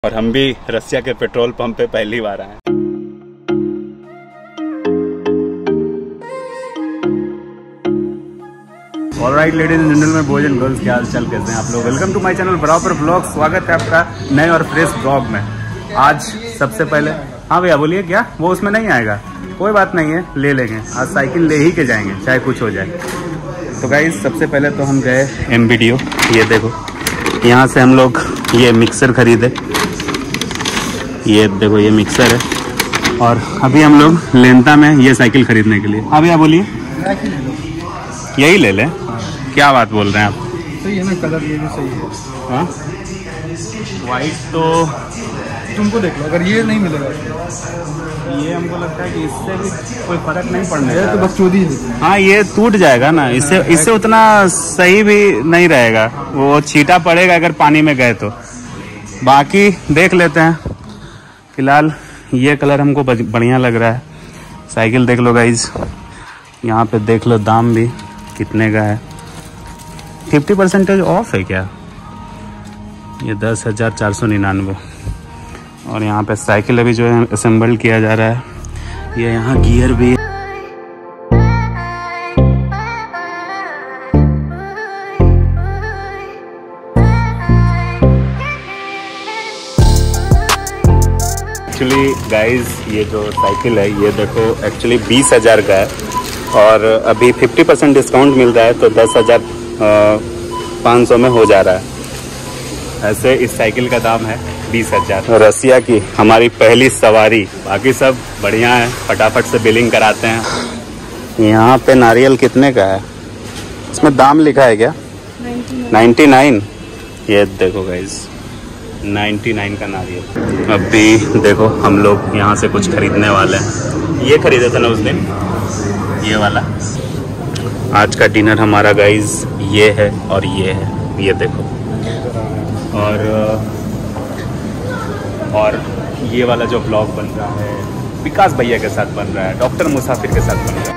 और हम भी रसिया के पेट्रोल पंप पे पहली बार आए। Alright ladies and gentleman, boys and girls, क्या हाल चाल, कैसे हैं आप लोग। वेलकम टू माय चैनल बराबर ब्लॉग। स्वागत है आपका नए और फ्रेश ब्लॉग में। आज सबसे पहले, हाँ भैया बोलिए, क्या वो उसमें नहीं आएगा? कोई बात नहीं है, ले लेंगे। आज साइकिल ले ही के जाएंगे चाहे कुछ हो जाए। तो गाइस सबसे पहले तो हम गए MBDO। ये देखो, यहाँ से हम लोग ये मिक्सर खरीदे। ये देखो, ये मिक्सर है। और अभी हम लोग लेंता में ये साइकिल खरीदने के लिए। हाँ भैया बोलिए, यही ले लें? क्या बात बोल रहे हैं आप? सही है ना, कलर ये भी सही है। हाँ, वाइट तो तुमको देख लो, अगर ये नहीं मिलेगा ये हमको लगता है कि इससे भी कोई फर्क नहीं पड़ने तो बस चोरी है। हाँ, ये टूट जाएगा ना, इससे उतना सही भी नहीं रहेगा, वो छींटा पड़ेगा अगर पानी में गए तो। बाकी देख लेते हैं। फिलहाल ये कलर हमको बढ़िया लग रहा है। साइकिल देख लो गाइज, यहाँ पे देख लो दाम भी कितने का है। 50% ऑफ है क्या? ये 10,499। और यहाँ पे साइकिल अभी जो है असेंबल किया जा रहा है। ये यहाँ गियर भी एक्चुअली गाइज, ये जो साइकिल है ये देखो एक्चुअली 20,000 का है और अभी 50% डिस्काउंट मिल रहा है तो 10,500 में हो जा रहा है। ऐसे इस साइकिल का दाम है 20,000। रसिया की हमारी पहली सवारी। बाकी सब बढ़िया है, फटाफट से बिलिंग कराते हैं। यहाँ पे नारियल कितने का है? इसमें दाम लिखा है क्या? 99। ये देखो गाइज, 99 का नारियल। अभी देखो हम लोग यहाँ से कुछ खरीदने वाले हैं। ये खरीदे थे ना उस दिन, ये वाला। आज का डिनर हमारा गाइज ये है और ये है, ये देखो। और ये वाला जो ब्लॉग बन रहा है विकास भैया के साथ बन रहा है, डॉक्टर मुसाफिर के साथ बन रहा है।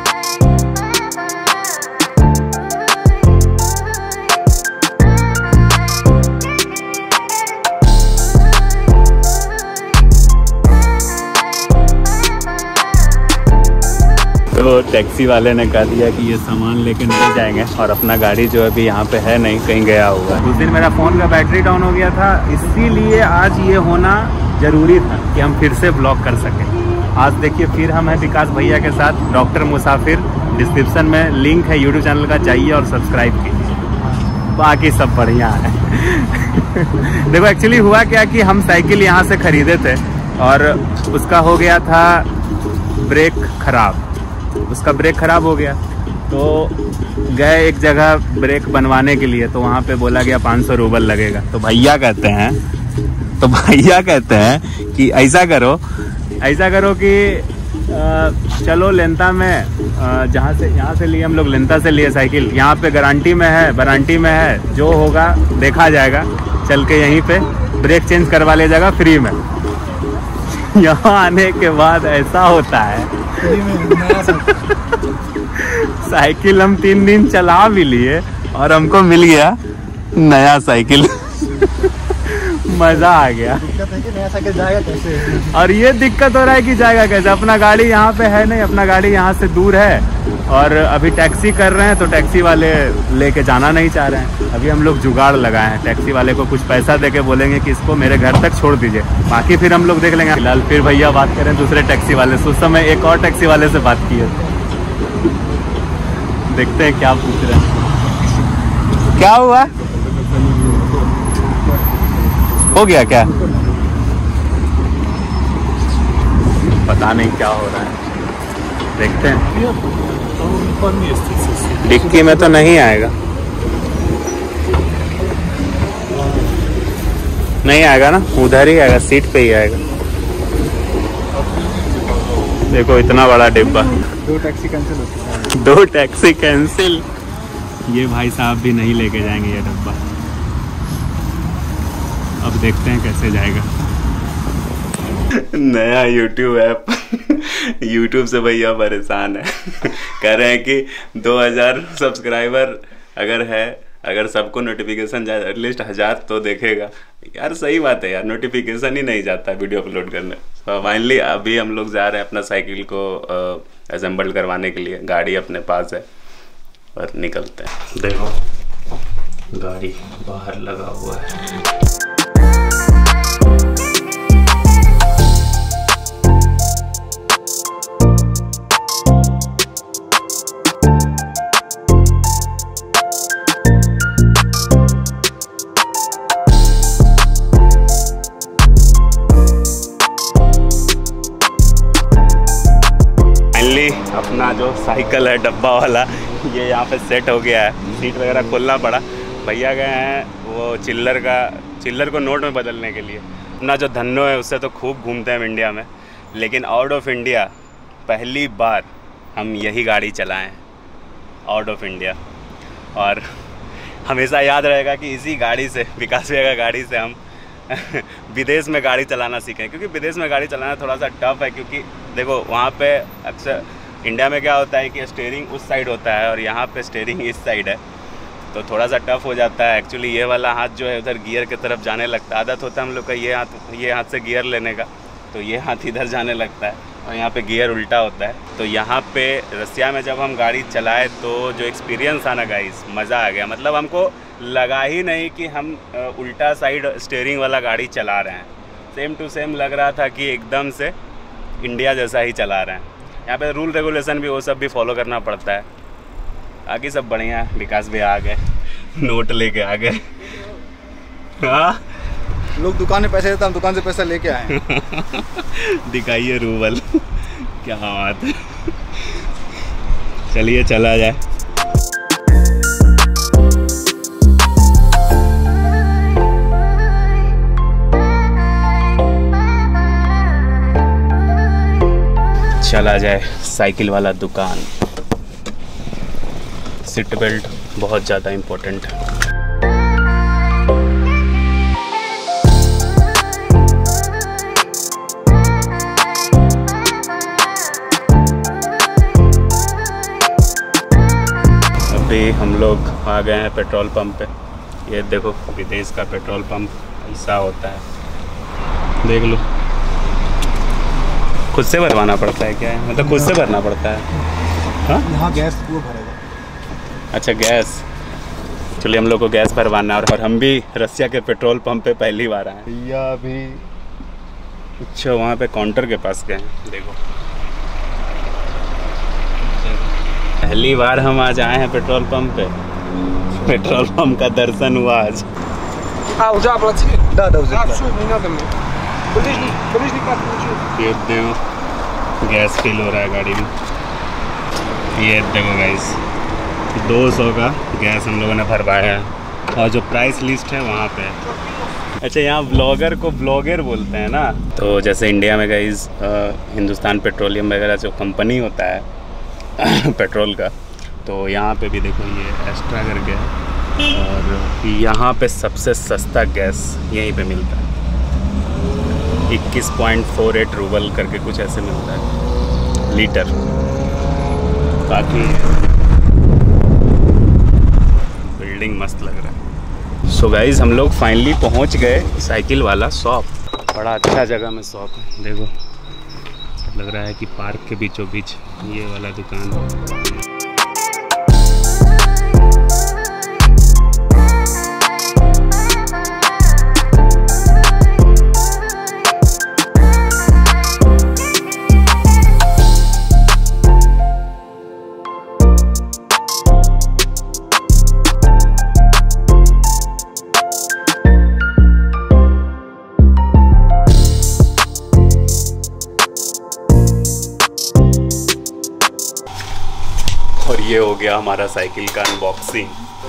तो टैक्सी वाले ने कहा दिया कि ये सामान लेके निकल जाएंगे और अपना गाड़ी जो अभी यहाँ पे है नहीं, कहीं गया हुआ है। उस दिन मेरा फ़ोन का बैटरी डाउन हो गया था, इसीलिए आज ये होना ज़रूरी था कि हम फिर से ब्लॉग कर सकें। आज देखिए फिर हम हैं विकास भैया के साथ, डॉक्टर मुसाफिर। डिस्क्रिप्शन में लिंक है यूट्यूब चैनल का, जाइए और सब्सक्राइब कीजिए। बाकी सब बढ़िया है। देखो एक्चुअली हुआ क्या कि हम साइकिल यहाँ से खरीदे थे और उसका हो गया था ब्रेक खराब। उसका ब्रेक खराब हो गया तो गए एक जगह ब्रेक बनवाने के लिए, तो वहाँ पे बोला गया 500 रूबल लगेगा। तो भैया कहते हैं कि ऐसा करो कि चलो लेंता में, यहाँ से लिए हम लोग, लेंता से लिए साइकिल। यहाँ पे वारंटी में है, जो होगा देखा जाएगा। चल के यहीं पे ब्रेक चेंज करवा ले जाएगा फ्री में। यहाँ आने के बाद ऐसा होता है, साइकिल हम 3 दिन चला भी लिए और हमको मिल गया नया साइकिल। मजा आ गया। दिक्कत है कि नया साइकिल जाएगा कैसे? और ये दिक्कत हो रहा है कि जाएगा कैसे, अपना गाड़ी यहाँ पे है नहीं, अपना गाड़ी यहाँ से दूर है और अभी टैक्सी कर रहे हैं तो टैक्सी वाले लेके जाना नहीं चाह रहे हैं। अभी हम लोग जुगाड़ लगाए हैं, टैक्सी वाले को कुछ पैसा देके बोलेंगे कि इसको मेरे घर तक छोड़ दीजिए, बाकी फिर हम लोग देख लेंगे। फिलहाल फिर भैया बात करें दूसरे टैक्सी वाले से। उस समय एक और टैक्सी वाले से बात की है, देखते हैं क्या पूछ रहे हैं। क्या हुआ? हो गया क्या? पता नहीं क्या हो रहा है, देखते हैं। डिक्की में तो नहीं आएगा, नहीं आएगा ना, उधर ही आएगा, सीट पे ही आएगा। देखो इतना बड़ा डिब्बा। 2 टैक्सी कैंसिल हो चुका है। 2 टैक्सी कैंसिल। ये भाई साहब भी नहीं लेके जाएंगे ये डब्बा। अब देखते हैं कैसे जाएगा। नया YouTube ऐप। YouTube से भैया परेशान है। कह रहे हैं कि 2000 सब्सक्राइबर अगर है अगर सबको नोटिफिकेशन जाए एटलीस्ट 1000 तो देखेगा यार। सही बात है यार, नोटिफिकेशन ही नहीं जाता वीडियो अपलोड करने। तो फाइनली अभी हम लोग जा रहे हैं अपना साइकिल को असेंबल करवाने के लिए। गाड़ी अपने पास है और निकलते हैं। देखो गाड़ी बाहर लगा हुआ है। अपना जो साइकिल है डब्बा वाला ये यहाँ पे सेट हो गया है। सीट वगैरह खोलना पड़ा। भैया गए हैं वो चिल्लर को नोट में बदलने के लिए। अपना जो धन्नो है उससे तो खूब घूमते हैं इंडिया में, लेकिन आउट ऑफ इंडिया पहली बार हम यही गाड़ी चलाएं आउट ऑफ इंडिया। और हमेशा याद रहेगा कि इसी गाड़ी से, विकास भैया का गाड़ी से हम विदेश में गाड़ी चलाना सीखें। क्योंकि विदेश में गाड़ी चलाना थोड़ा सा टफ है, क्योंकि देखो वहाँ पे अक्सर इंडिया में क्या होता है कि स्टीयरिंग उस साइड होता है और यहाँ पे स्टीयरिंग इस साइड है, तो थोड़ा सा टफ हो जाता है। एक्चुअली ये वाला हाथ जो है उधर गियर की तरफ जाने लगता है। आदत होता है हम लोग का ये हाथ से गियर लेने का, तो ये हाथ इधर जाने लगता है और यहाँ पे गियर उल्टा होता है। तो यहाँ पे रसिया में जब हम गाड़ी चलाए तो जो एक्सपीरियंस था ना गाइस, मज़ा आ गया। मतलब हमको लगा ही नहीं कि हम उल्टा साइड स्टीयरिंग वाला गाड़ी चला रहे हैं। सेम टू सेम लग रहा था कि एकदम से इंडिया जैसा ही चला रहे हैं। यहाँ पे रूल रेगुलेशन भी वो सब भी फॉलो करना पड़ता है। आगे सब बढ़िया है। विकास भी आ गए, नोट लेके आ गए। हाँ लोग दुकान में पैसे देते, हम दुकान से पैसा लेके आए दिखाइए रूबल। क्या बात है। चलिए चला जाए। चला जाए साइकिल वाला दुकान। सीट बेल्ट बहुत ज़्यादा इम्पोर्टेंट है। अभी हम लोग आ गए हैं पेट्रोल पंप पे। ये देखो विदेश का पेट्रोल पंप ऐसा होता है, देख लो। खुद से भरवाना पड़ता है क्या है? मतलब खुद से भरना पड़ता है। हाँ यहाँ गैस वो भरेगा। अच्छा गैस। चलिए हम लोग को गैस भरवाना है और हम भी रसिया के पेट्रोल पंप पे पहली बार आए। भैया अभी अच्छा वहाँ पे काउंटर के पास गए। देखो पहली बार हम आज आए हैं पेट्रोल पंप पे। पेट्रोल पंप का दर्शन हुआ आज। ये देखो गैस फिल हो रहा है गाड़ी में। ये देखो गाइस 200 का गैस हम लोगों ने भरवाया है और जो प्राइस लिस्ट है वहाँ पे। अच्छा यहाँ ब्लॉगर को ब्लॉगर बोलते हैं ना। तो जैसे इंडिया में गाइस हिंदुस्तान पेट्रोलियम वगैरह जो कंपनी होता है पेट्रोल का, तो यहाँ पे भी देखो ये एक्स्ट्रा करके है। और यहाँ पे सबसे सस्ता गैस यहीं पे मिलता है। 21.48 रूबल करके कुछ ऐसे मिलता है लीटर। काफ़ी बिल्डिंग मस्त लग रहा है। सो गाइज हम लोग फाइनली पहुंच गए साइकिल वाला शॉप। बड़ा अच्छा जगह में शॉप है। देखो लग रहा है कि पार्क के बीचों बीच ये वाला दुकान है। और ये हो गया हमारा साइकिल का अनबॉक्सिंग।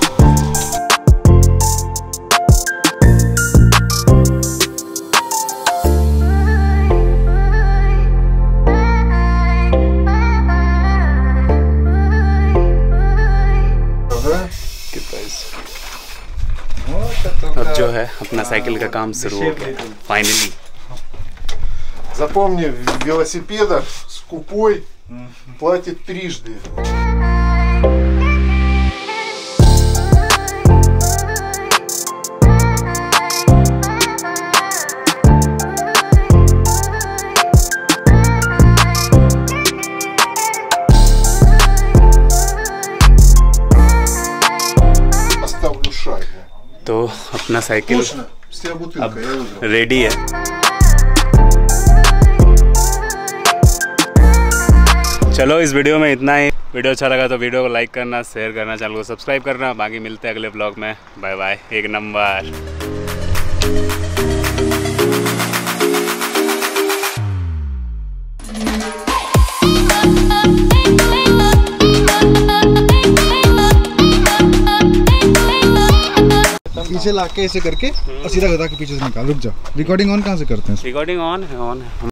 अब जो है अपना साइकिल का काम शुरू हो गया फाइनली। Запомни, в велосипедах скупой платит трижды. तो अपना साइकिल अब रेडी है। चलो इस वीडियो में इतना ही। वीडियो अच्छा लगा तो वीडियो को लाइक करना, शेयर करना, चैनल को सब्सक्राइब करना। बाकी मिलते हैं अगले ब्लॉग में। Bye bye. एक नंबर। पीछे लाके ऐसे करके और सीधा गधा के पीछे से निकाल। रुक जाओ, रिकॉर्डिंग ऑन कहाँ से करते हैं? रिकॉर्डिंग ऑन है, ऑन है।